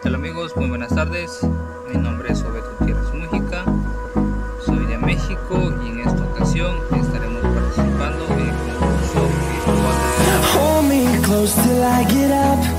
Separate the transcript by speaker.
Speaker 1: tal amigos? Muy buenas tardes. Mi nombre es C.I.B.H, soy de México y en esta ocasión estaremos participando en el concurso virtual.
Speaker 2: Hold me close till I get up.